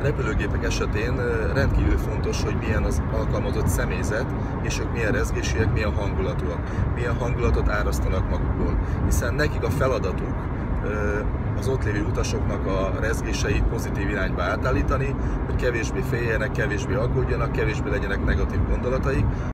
Repülőgépek esetén rendkívül fontos, hogy milyen az alkalmazott személyzet, és ők milyen rezgésűek, milyen hangulatúak, milyen hangulatot árasztanak magukból. Hiszen nekik a feladatuk az ott lévő utasoknak a rezgéseit pozitív irányba átállítani, hogy kevésbé féljenek, kevésbé aggódjanak, kevésbé legyenek negatív gondolataik.